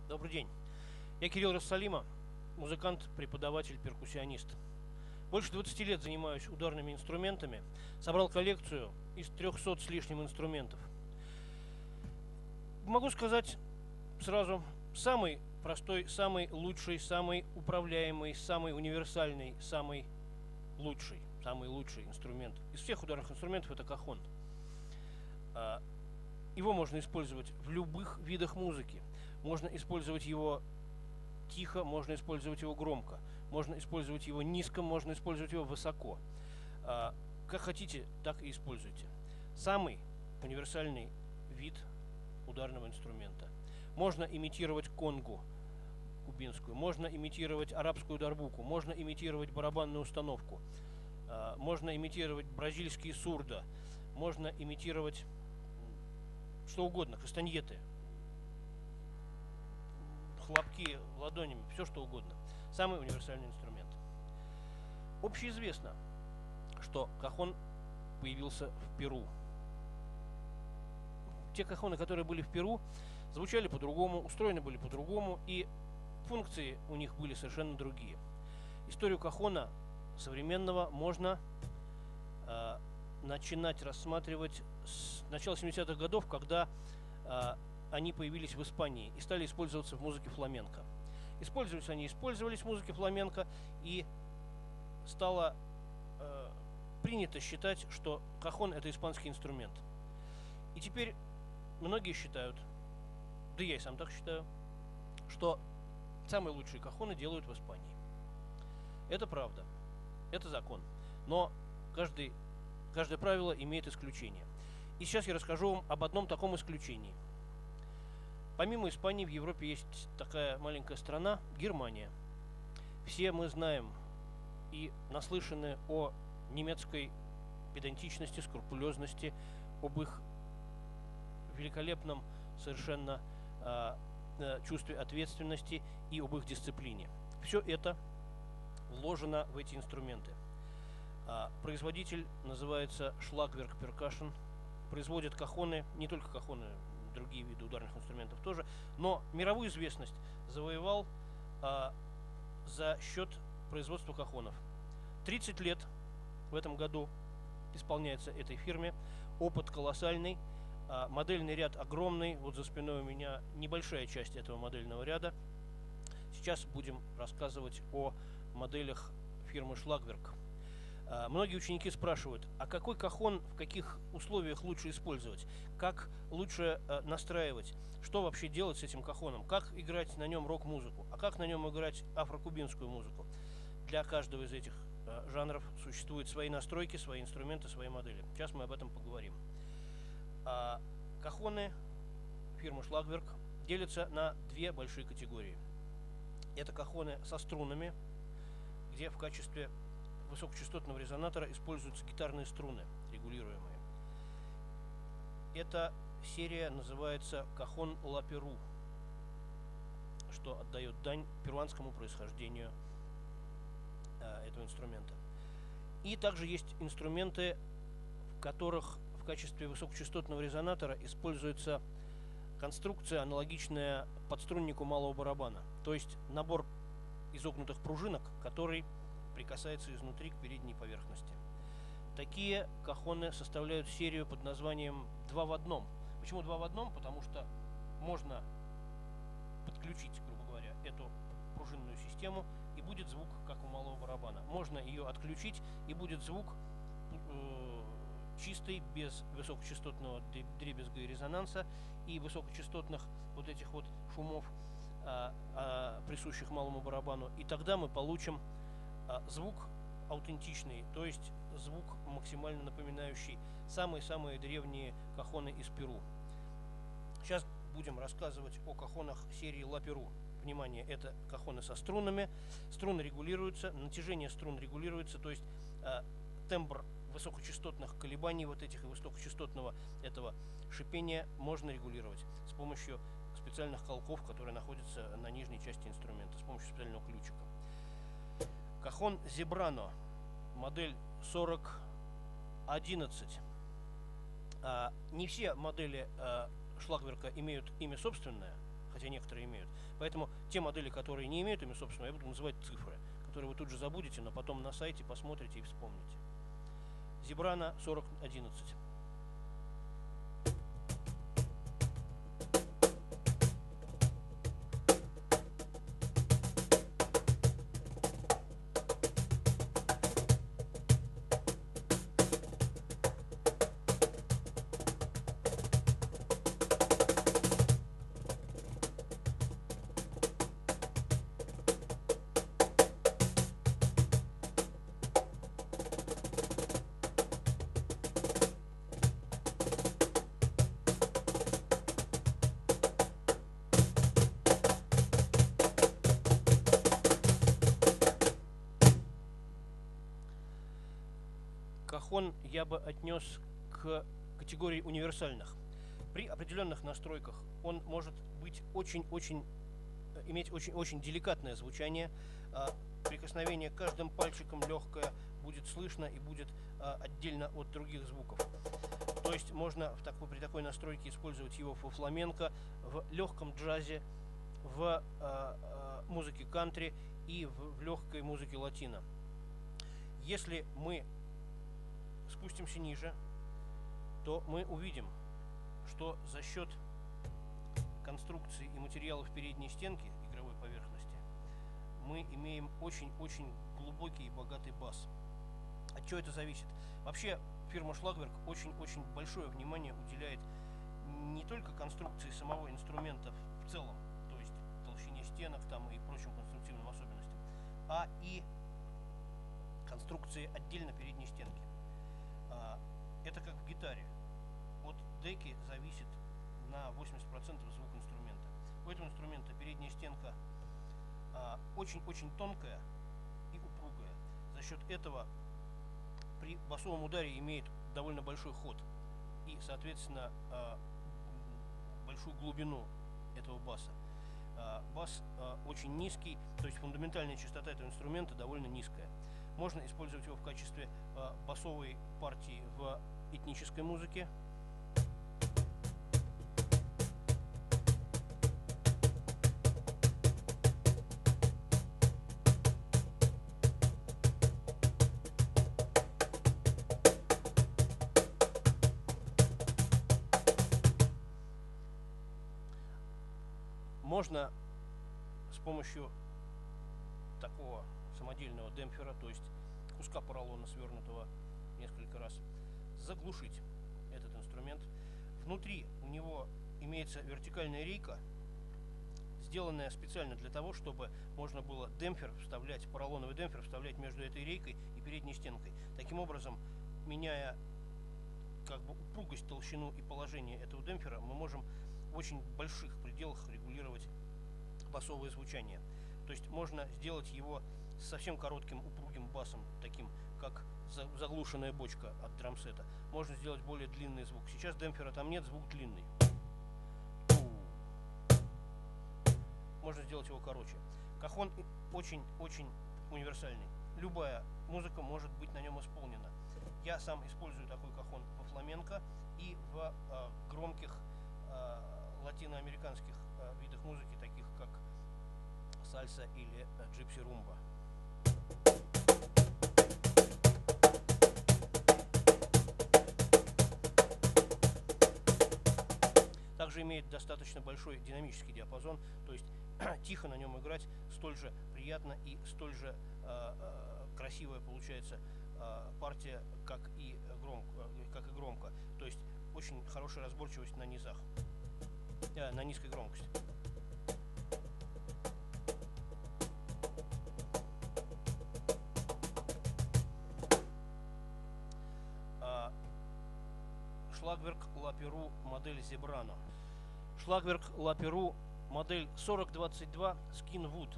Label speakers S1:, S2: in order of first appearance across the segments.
S1: Добрый день. Я Кирилл Рассалима, музыкант, преподаватель, перкуссионист. Больше 20 лет занимаюсь ударными инструментами, собрал коллекцию из 300 с лишним инструментов. Могу сказать сразу, самый простой, самый лучший, самый управляемый, самый универсальный, самый лучший инструмент из всех ударных инструментов — это кахон. Его можно использовать в любых видах музыки. Можно использовать его тихо, можно использовать его громко, можно использовать его низко, можно использовать его высоко. Как хотите, так и используйте. Самый универсальный вид ударного инструмента. Можно имитировать конгу кубинскую, можно имитировать арабскую дарбуку, можно имитировать барабанную установку, можно имитировать бразильские сурдо, можно имитировать что угодно, кастаньеты, хлопки ладонями, все что угодно. Самый универсальный инструмент. Общеизвестно, что кахон появился в Перу. Те кахоны, которые были в Перу, звучали по-другому, устроены были по-другому, и функции у них были совершенно другие. Историю кахона современного можно начинать рассматривать с начала 70-х годов, когда они появились в Испании и стали использоваться в музыке фламенко. Использовались в музыке фламенко, и стало принято считать, что кахон — это испанский инструмент. И теперь многие считают, да я и сам так считаю, что самые лучшие кахоны делают в Испании. Это правда, это закон, но каждое правило имеет исключение. И сейчас я расскажу вам об одном таком исключении. Помимо Испании в Европе есть такая маленькая страна — Германия. Все мы знаем и наслышаны о немецкой педантичности, скрупулезности, об их великолепном совершенно чувстве ответственности и об их дисциплине. Все это вложено в эти инструменты. Производитель называется Schlagwerk Percussion. Производят кахоны, не только кахоны, другие виды ударных инструментов тоже, но мировую известность завоевал за счет производства кахонов. 30 лет в этом году исполняется этой фирме. Опыт колоссальный, модельный ряд огромный. Вот за спиной у меня небольшая часть этого модельного ряда. Сейчас будем рассказывать о моделях фирмы Schlagwerk. Многие ученики спрашивают, а какой кахон в каких условиях лучше использовать, как лучше настраивать, что вообще делать с этим кахоном, как играть на нем рок-музыку, а как на нем играть афрокубинскую музыку. Для каждого из этих жанров существуют свои настройки, свои инструменты, свои модели. Сейчас мы об этом поговорим. Кахоны фирмы Schlagwerk делятся на две большие категории. Это кахоны со струнами, где в качестве высокочастотного резонатора используются гитарные струны, регулируемые. Эта серия называется кахон ла Перу, что отдает дань перуанскому происхождению этого инструмента. И также есть инструменты, в которых в качестве высокочастотного резонатора используется конструкция, аналогичная подструннику малого барабана, то есть набор изогнутых пружинок, который прикасается изнутри к передней поверхности. Такие кахоны составляют серию под названием 2 в 1. Почему 2 в 1? Потому что можно подключить, грубо говоря, эту пружинную систему, и будет звук, как у малого барабана. Можно ее отключить, и будет звук чистый, без высокочастотного дребезга и резонанса, и высокочастотных вот этих вот шумов, присущих малому барабану. И тогда мы получим звук аутентичный, то есть звук, максимально напоминающий самые-самые древние кахоны из Перу. Сейчас будем рассказывать о кахонах серии ла Перу. Внимание, это кахоны со струнами. Струны регулируются, натяжение струн регулируется, то есть тембр высокочастотных колебаний вот этих и высокочастотного этого шипения можно регулировать с помощью специальных колков, которые находятся на нижней части инструмента, с помощью специального ключика. Кахон Zebrano, модель 4011. Не все модели Schlagwerk имеют имя собственное, хотя некоторые имеют. Поэтому те модели, которые не имеют имя собственного, я буду называть цифры, которые вы тут же забудете, но потом на сайте посмотрите и вспомните. Zebrano 4011. Кахон я бы отнес к категории универсальных. При определенных настройках он может быть иметь очень деликатное звучание. Прикосновение каждым пальчиком легкое будет слышно и будет отдельно от других звуков. То есть можно при такой настройке использовать его во фламенко, в легком джазе, в музыке кантри и в легкой музыке латино. Если мы спустимся ниже, то мы увидим, что за счет конструкции и материалов передней стенки игровой поверхности мы имеем очень-очень глубокий и богатый бас. От чего это зависит? Вообще фирма Schlagwerk очень-очень большое внимание уделяет не только конструкции самого инструмента в целом, то есть толщине стенок там и прочим конструктивным особенностям, а и конструкции отдельно передней стенки. Это как в гитаре. От деки зависит на 80% звук инструмента. У этого инструмента передняя стенка очень-очень тонкая и упругая. За счет этого при басовом ударе имеет довольно большой ход и, соответственно, большую глубину этого баса. Бас очень низкий, то есть фундаментальная частота этого инструмента довольно низкая. Можно использовать его в качестве басовой партии в этнической музыке. Можно с помощью такого самодельного демпфера, то есть куска поролона, свернутого несколько раз, заглушить этот инструмент. Внутри у него имеется вертикальная рейка, сделанная специально для того, чтобы можно было демпфер вставлять, поролоновый демпфер вставлять между этой рейкой и передней стенкой. Таким образом, меняя как бы упругость, толщину и положение этого демпфера, мы можем в очень больших пределах регулировать басовое звучание. То есть можно сделать его с совсем коротким упругим басом, таким как заглушенная бочка от драмсета. Можно сделать более длинный звук. Сейчас демпфера там нет, звук длинный. Можно сделать его короче. Кахон очень-очень универсальный. Любая музыка может быть на нем исполнена. Я сам использую такой кахон во фламенко и в громких латиноамериканских видах музыки, таких как сальса или джипси румба. Также имеет достаточно большой динамический диапазон, то есть тихо на нем играть столь же приятно и столь же красивая получается партия, как и громко. То есть очень хорошая разборчивость на низах, на низкой громкости. Schlagwerk La Peru модель Zebrano. Schlagwerk La Peru модель 4022 Skinwood.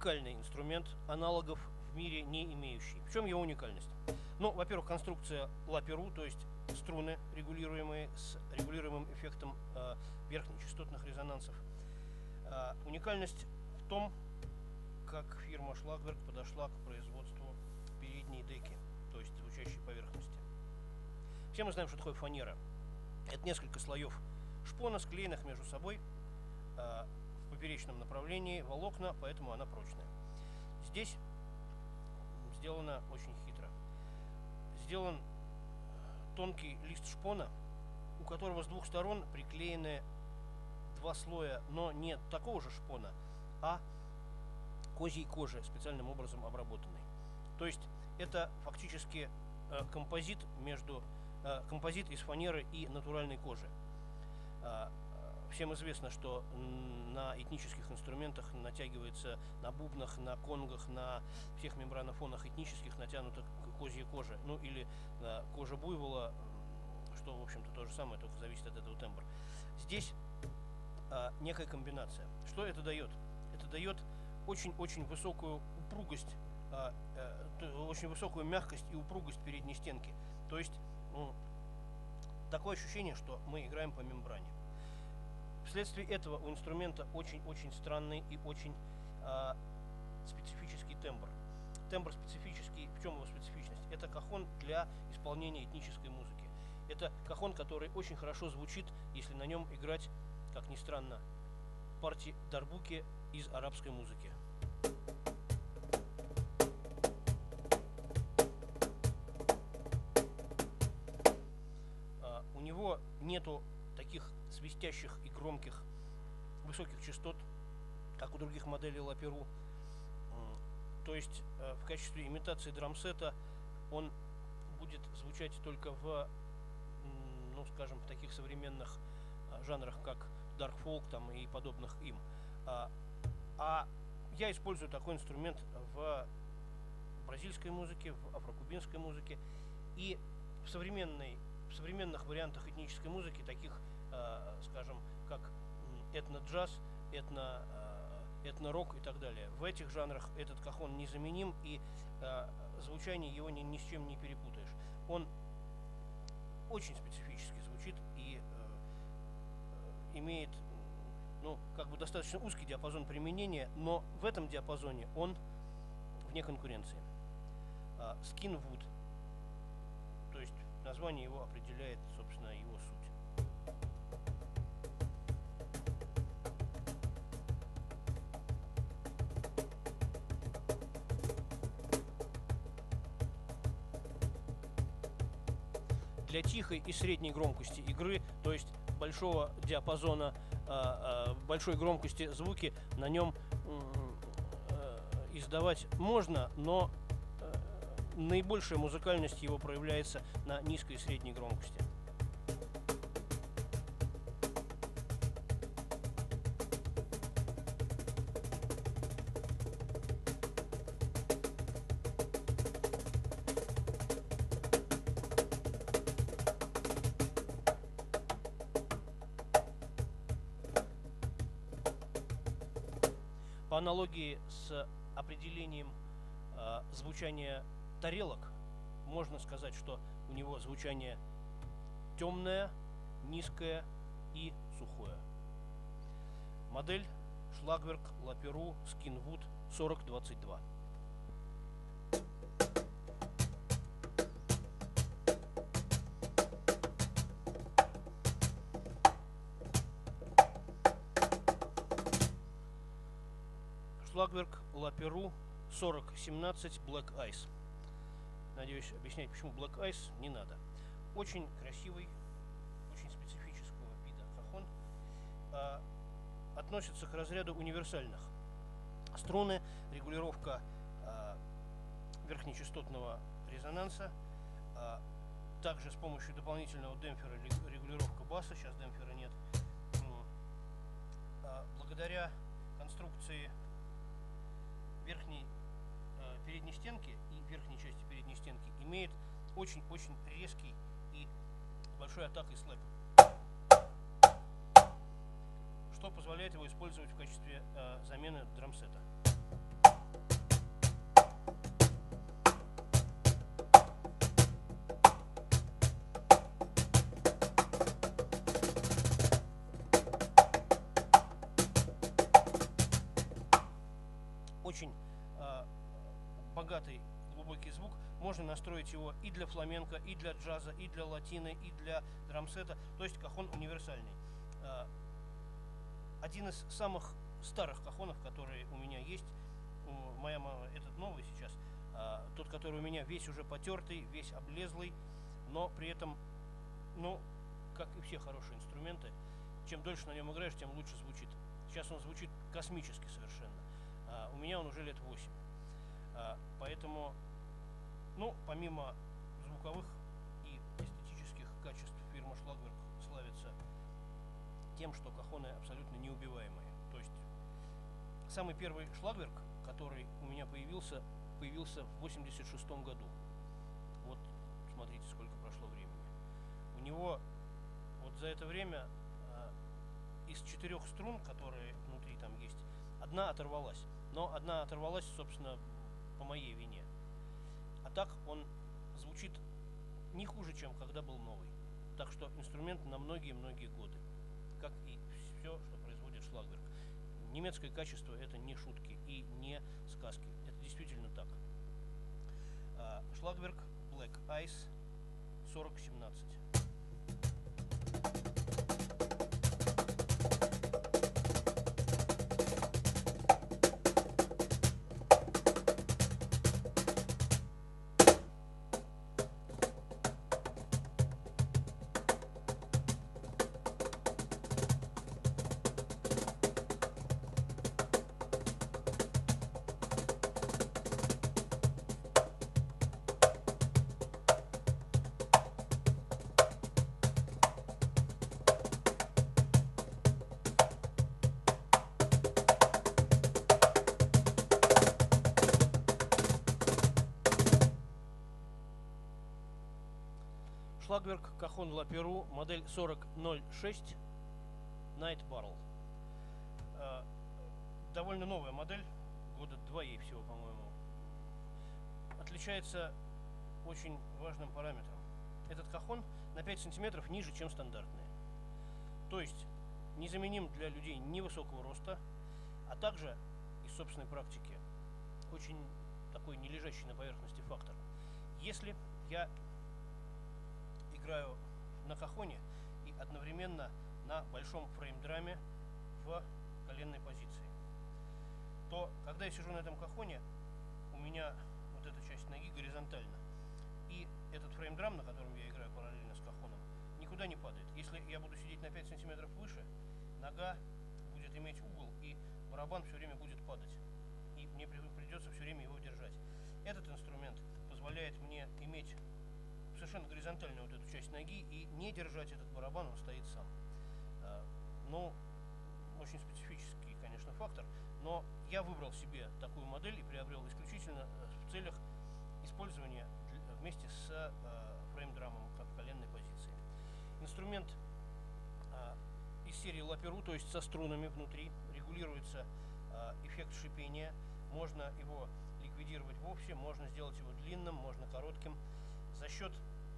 S1: уникальный инструмент, аналогов в мире не имеющий. В чем его уникальность? Ну, во-первых, конструкция лаперу, то есть струны, регулируемые с регулируемым эффектом верхнечастотных резонансов. Уникальность в том, как фирма Schlagwerk подошла к производству передней деки, то есть звучащей поверхности. Все мы знаем, что такое фанера. Это несколько слоев шпона, склеенных между собой в поперечном направлении волокна, поэтому она прочная. Здесь сделано очень хитро. Сделан тонкий лист шпона, у которого с двух сторон приклеены два слоя, но не такого же шпона, а козьей кожи, специальным образом обработанной. То есть это фактически композит из фанеры и натуральной кожи. Всем известно, что на этнических инструментах натягивается, на бубнах, на конгах, на всех мембранофонах этнических натянута козья кожа. Ну или кожа буйвола, что в общем-то то же самое, только зависит от этого тембра. Здесь некая комбинация. Что это дает? Это дает очень-очень высокую упругость, очень высокую мягкость и упругость передней стенки. То есть такое ощущение, что мы играем по мембране. Вследствие этого у инструмента очень-очень странный и очень специфический тембр. Тембр специфический, в чем его специфичность? Это кахон для исполнения этнической музыки. Это кахон, который очень хорошо звучит, если на нем играть, как ни странно, партии дарбуки из арабской музыки. У него нету таких свистящих и громких высоких частот, как у других моделей лаперу. То есть в качестве имитации драмсета он будет звучать только в, ну скажем, в таких современных жанрах, как дарк фолк там и подобных им. А я использую такой инструмент в бразильской музыке, в афрокубинской музыке и в современных вариантах этнической музыки, таких, скажем, как этно-джаз, этно-рок и так далее. В этих жанрах этот кахон незаменим, и звучание его ни с чем не перепутаешь. Он очень специфически звучит и имеет, ну, как бы достаточно узкий диапазон применения, но в этом диапазоне он вне конкуренции. Skinwood, то есть название его определяет, собственно, его суть. Для тихой и средней громкости игры, то есть большого диапазона, большой громкости звуки на нем издавать можно, но наибольшая музыкальность его проявляется на низкой и средней громкости. По аналогии с определением звучания тарелок, можно сказать, что у него звучание темное, низкое и сухое. Модель Schlagwerk LaPerrou Skinwood 4022. Schlagwerk LaPerrou 4017 Black Ice. Надеюсь, объяснять, почему Black Ice, не надо. Очень красивый, очень специфического вида кахон. Относится к разряду универсальных. Струны, регулировка верхнечастотного резонанса, также с помощью дополнительного демпфера регулировка баса, сейчас демпфера нет. Благодаря конструкции передней стенки и верхней части передней стенки имеет очень-очень резкий и большой атакой слэп, что позволяет его использовать в качестве замены драмсета. можно настроить его и для фламенко, и для джаза, и для латины, и для драмсета. То есть кахон универсальный. Один из самых старых кахонов, которые у меня есть, моя мама, этот новый сейчас, тот, который у меня весь уже потертый, весь облезлый, но при этом, ну, как и все хорошие инструменты, чем дольше на нем играешь, тем лучше звучит. Сейчас он звучит космически совершенно. У меня он уже лет 8. Поэтому, ну, помимо звуковых и эстетических качеств, фирма Schlagwerk славится тем, что кахоны абсолютно неубиваемые. То есть самый первый Schlagwerk, который у меня появился в 86 году. Вот смотрите, сколько прошло времени. У него вот за это время из 4 струн, которые внутри там есть, одна оторвалась. Но одна оторвалась, собственно, по моей вине. А так он звучит не хуже, чем когда был новый. Так что инструмент на многие-многие годы. Как и все, что производит Schlagwerk. Немецкое качество — это не шутки и не сказки. Это действительно так. Schlagwerk Black Ice 4017. Schlagwerk Cajon La Peru, модель 4006 Night Barrel. Довольно новая модель, года 2 ей всего, по-моему. Отличается очень важным параметром. Этот кахон на 5 сантиметров ниже, чем стандартные. То есть незаменим для людей невысокого роста, а также из собственной практики очень такой не лежащий на поверхности фактор. Если я играю на кахоне и одновременно на большом фрейм-драме в коленной позиции, то когда я сижу на этом кахоне, у меня вот эта часть ноги горизонтальна, и этот фрейм-драм, на котором я играю параллельно с кахоном, никуда не падает. Если я буду сидеть на 5 сантиметров выше, нога будет иметь угол, и барабан все время будет падать, и мне придется все время его держать. Этот инструмент позволяет мне иметь совершенно горизонтальную вот эту часть ноги и не держать этот барабан, он стоит сам. Ну, очень специфический, конечно, фактор, но я выбрал себе такую модель и приобрел исключительно в целях использования вместе с фрейм-драмом в коленной позиции. Инструмент из серии La Peru, то есть со струнами внутри, регулируется эффект шипения, можно его ликвидировать вовсе, можно сделать его длинным, можно коротким. За счет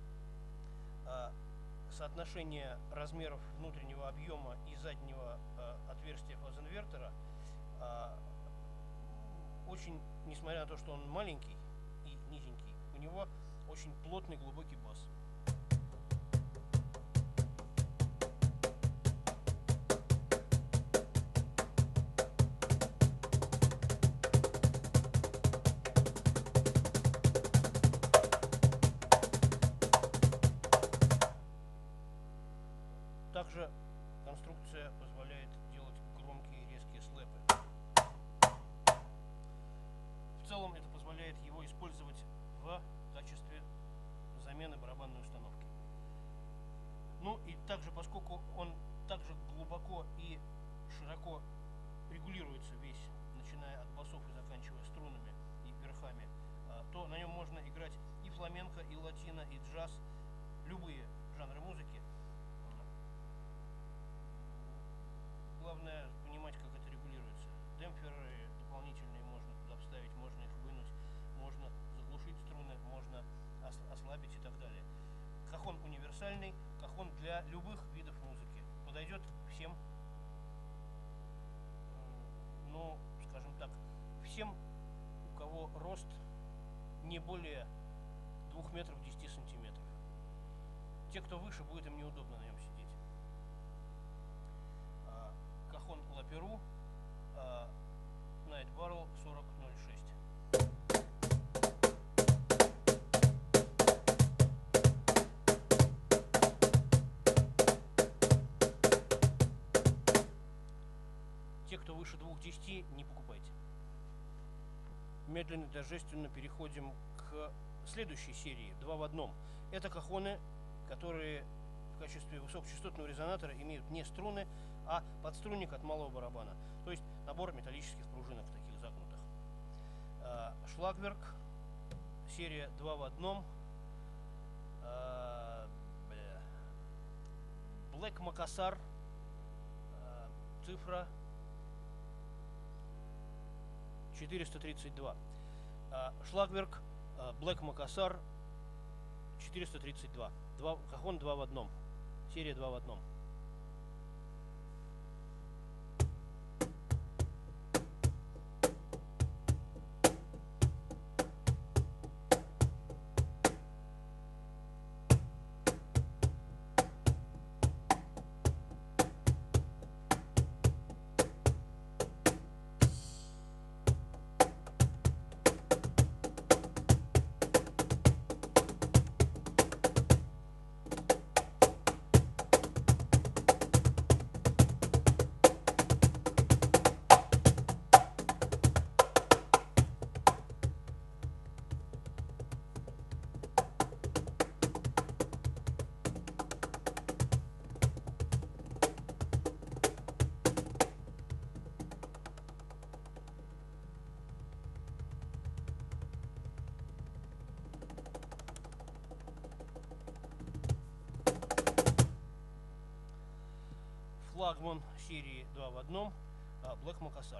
S1: соотношения размеров внутреннего объема и заднего отверстия фазинвертера очень, несмотря на то, что он маленький и низенький, у него очень плотный глубокий бас. Также конструкция позволяет делать громкие и резкие слэпы. В целом это позволяет его использовать в качестве замены барабанной установки. Ну и также, поскольку он также глубоко и широко регулируется весь, начиная от басов и заканчивая струнами и верхами, то на нем можно играть и фламенко, и латино, и джаз, любые жанры музыки. Главное понимать, как это регулируется. Демпферы дополнительные можно туда вставить, можно их вынуть, можно заглушить струны, можно ослабить и так далее. Кахон универсальный, кахон для любых видов музыки. Подойдет всем, ну, скажем так, всем, у кого рост не более 2 метров 10 сантиметров. Те, кто выше, будет им неудобно на нем сидеть. Кахон Лаперу Night Barrel 4006. Те, кто выше 2,10, не покупайте. Медленно и торжественно переходим к следующей серии 2 в одном. Это кахоны, которые в качестве высокочастотного резонатора имеют не струны, а подструнник от малого барабана. То есть набор металлических пружинок таких загнутых. Шлагберг, серия 2 в одном. Black Macassar, цифра 432. Шлагберг, Black Macassar 432. Кахон 2 в одном. Серия 2 в одном. Флагман серии 2 в одном, Black Macassar.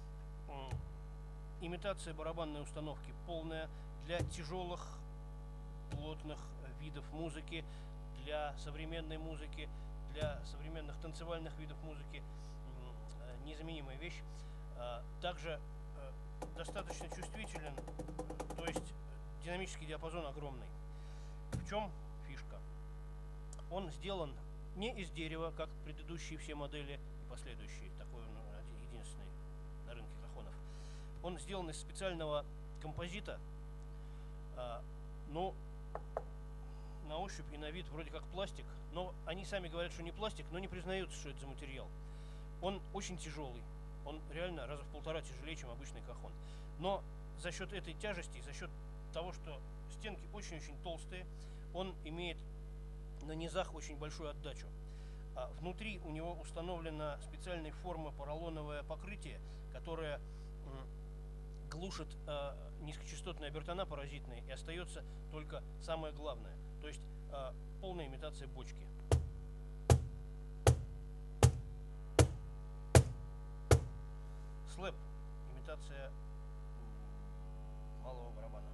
S1: Имитация барабанной установки полная для тяжелых, плотных видов музыки, для современной музыки, для современных танцевальных видов музыки. Незаменимая вещь. Также достаточно чувствителен, то есть динамический диапазон огромный. В чем фишка? Он сделан не из дерева, как предыдущие все модели и последующие, такой он единственный на рынке кахонов. Он сделан из специального композита, но на ощупь и на вид вроде как пластик, но они сами говорят, что не пластик, но не признаются, что это за материал. Он очень тяжелый, он реально раза в 1,5 тяжелее, чем обычный кахон. Но за счет этой тяжести, за счет того, что стенки очень-очень толстые, он имеет на низах очень большую отдачу. Внутри у него установлена специальной формы поролоновое покрытие, которое глушит низкочастотные обертона паразитные, и остается только самое главное, то есть полная имитация бочки. Слэп, имитация малого барабана.